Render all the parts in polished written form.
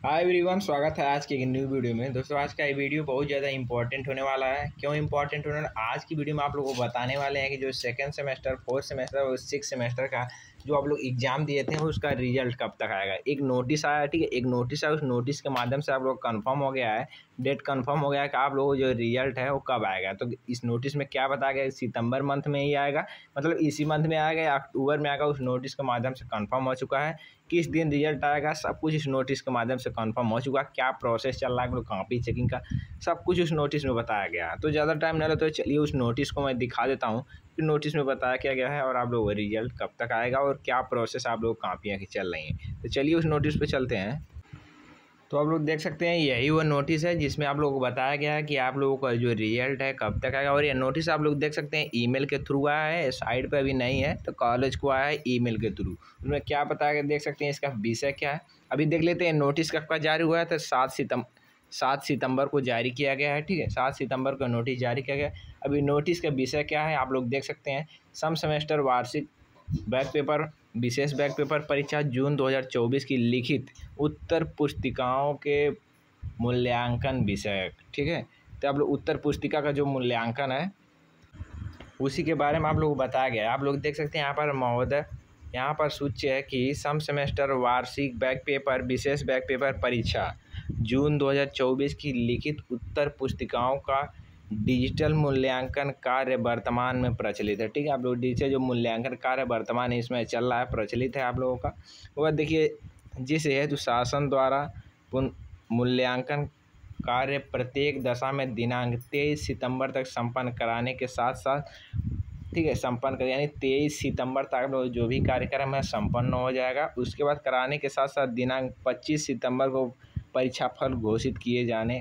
Hi everyone, स्वागत है आज की एक न्यू वीडियो में। दोस्तों, आज का ये वीडियो बहुत ज़्यादा इंपॉर्टेंट होने वाला है। क्यों इंपॉर्टेंट होने वाला? आज की वीडियो में आप लोगों को बताने वाले हैं कि जो सेकंड सेमेस्टर, फोर्थ सेमेस्टर और सिक्स सेमेस्टर का जो आप लोग एग्जाम दिए थे उसका रिजल्ट कब तक आएगा। एक नोटिस आया, ठीक है, एक नोटिस आया। उस नोटिस के माध्यम से आप लोग कंफर्म हो गया है, डेट कंफर्म हो गया है कि आप लोगों को जो रिजल्ट है वो कब आएगा। तो इस नोटिस में क्या बताया गया, सितंबर मंथ में ही आएगा, मतलब इसी मंथ में आएगा या अक्टूबर में आएगा, उस नोटिस के माध्यम से कंफर्म हो चुका है। किस दिन रिजल्ट आएगा सब कुछ इस नोटिस के माध्यम से कंफर्म हो चुका है। क्या प्रोसेस चल रहा है, मतलब कॉपी चेकिंग का सब कुछ उस नोटिस में बताया गया है। तो ज़्यादा टाइम नहीं लगता, तो चलिए उस नोटिस को मैं दिखा देता हूँ कि नोटिस में बताया क्या गया है और आप लोगों का रिजल्ट कब तक आएगा और क्या प्रोसेस आप लोग कॉपियाँ की चल रही हैं। तो चलिए उस नोटिस पे चलते हैं। तो आप लोग देख सकते हैं यही वो नोटिस है जिसमें आप लोगों को बताया गया है कि आप लोगों का जो रिजल्ट है कब तक आएगा। और ये नोटिस आप लोग देख सकते हैं ईमेल के थ्रू आया है, साइड पे अभी नहीं है, तो कॉलेज को आया है ईमेल के थ्रू। उसमें क्या बताया गया देख सकते हैं, इसका विषय क्या है अभी देख लेते हैं। नोटिस कब जारी हुआ है, तो 7 सितंबर को जारी किया गया है, ठीक है। 7 सितंबर को नोटिस जारी किया गया। अभी नोटिस का विषय क्या है आप लोग देख सकते हैं, सम सेमेस्टर वार्षिक बैक पेपर विशेष बैक पेपर परीक्षा जून 2024 की लिखित उत्तर पुस्तिकाओं के मूल्यांकन विषय, ठीक है। तो आप लोग उत्तर पुस्तिका का जो मूल्यांकन है उसी के बारे में आप लोग को बताया गया है। आप लोग देख सकते हैं यहाँ पर महोदय, यहाँ पर सूच्य है कि सम सेमेस्टर वार्षिक बैक पेपर विशेष बैक पेपर परीक्षा जून 2024 की लिखित उत्तर पुस्तिकाओं का डिजिटल मूल्यांकन कार्य वर्तमान में प्रचलित है, ठीक है। आप लोग डिजिटल जो मूल्यांकन कार्य वर्तमान इसमें चल रहा है, प्रचलित है आप लोगों का। वह देखिए, जिस हेतु शासन द्वारा मूल्यांकन कार्य प्रत्येक दशा में दिनांक 23 सितंबर तक संपन्न कराने के साथ साथ, ठीक है, संपन्न कर यानी 23 सितंबर तक लोग जो भी कार्यक्रम है संपन्न हो जाएगा। उसके बाद कराने के साथ साथ दिनांक 25 सितंबर को परीक्षा फल घोषित किए जाने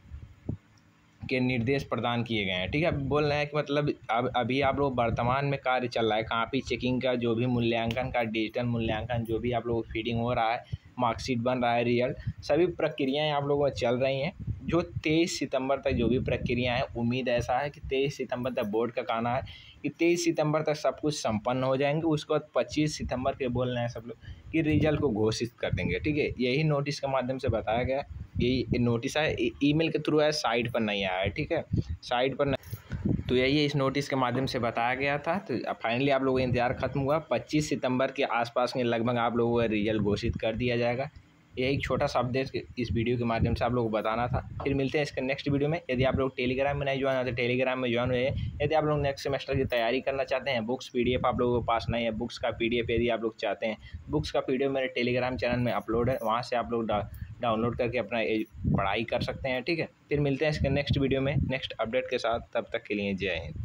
के निर्देश प्रदान किए गए हैं, ठीक है। अब बोल रहे हैं कि मतलब अब अभी आप लोग वर्तमान में कार्य चल रहा है कॉपी चेकिंग का, जो भी मूल्यांकन का डिजिटल मूल्यांकन, जो भी आप लोग फीडिंग हो रहा है, मार्कशीट बन रहा है, रिजल्ट, सभी प्रक्रियाएं आप लोगों को चल रही हैं। जो 23 सितंबर तक जो भी प्रक्रिया है, उम्मीद ऐसा है कि 23 सितंबर तक बोर्ड का कहना है कि 23 सितंबर तक सब कुछ संपन्न हो जाएंगे। उसके बाद 25 सितंबर के बोल रहे हैं सब लोग कि रिजल्ट को घोषित कर देंगे, ठीक है। यही नोटिस के माध्यम से बताया गया। यही नोटिस है, ईमेल के थ्रू है, साइट पर नहीं आया है, ठीक है, साइट पर नहीं। तो यही इस नोटिस के माध्यम से बताया गया था। तो फाइनली आप लोगों का इंतजार खत्म हुआ। 25 सितंबर के आसपास में लगभग आप लोगों का रिजल्ट घोषित कर दिया जाएगा। यही छोटा सा अपडेट इस वीडियो के माध्यम से आप लोगों को बताना था। फिर मिलते हैं इसके नेक्स्ट वीडियो में। यदि आप लोग टेलीग्राम में नहीं ज्वाइन होते, टेलीग्राम में ज्वाइन हुए। यदि आप लोग नेक्स्ट सेमेस्टर की तैयारी करना चाहते हैं, बुक्स पीडीएफ आप लोगों के पास नहीं है, बुक्स का पीडीएफ यदि आप लोग चाहते हैं, बुक्स का पीडीएफ मेरे टेलीग्राम चैनल में अपलोड है, वहाँ से आप लोग डाउनलोड करके अपना पढ़ाई कर सकते हैं, ठीक है। फिर मिलते हैं इसके नेक्स्ट वीडियो में नेक्स्ट अपडेट के साथ। तब तक के लिए जय हिंद।